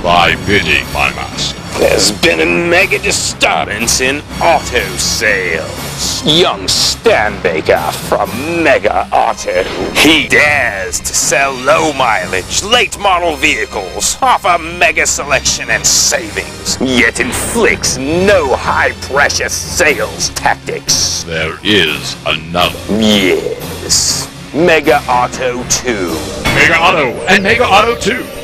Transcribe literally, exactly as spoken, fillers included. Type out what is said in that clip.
thy bidding, my master. There's been a mega disturbance in auto sales. Young Stan Baker from Mega Auto. He dares to sell low mileage, late model vehicles, offer mega selection and savings, yet inflicts no high pressure sales tactics. There is another. Yes. Mega Auto two. Mega Auto and Mega Auto two.